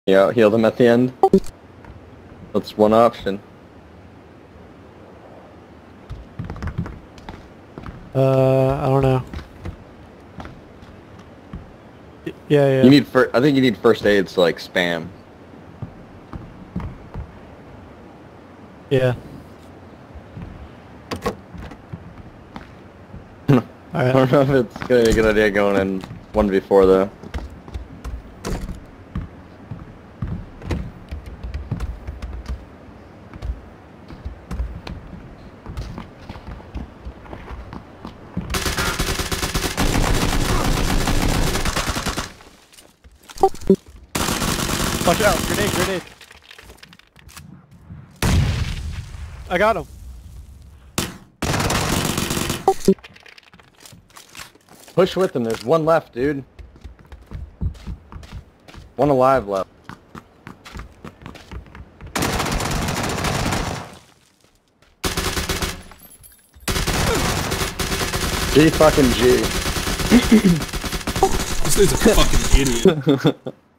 Yeah, heal them at the end. That's one option. I don't know. Yeah. You need I think you need first aids to like spam. Yeah. I Alright. don't know if it's gonna be a good idea going in 1v4 though. Watch out! Grenade! I got him! Push with them, there's one left, dude. One alive left. G fucking G. This dude's a fucking idiot.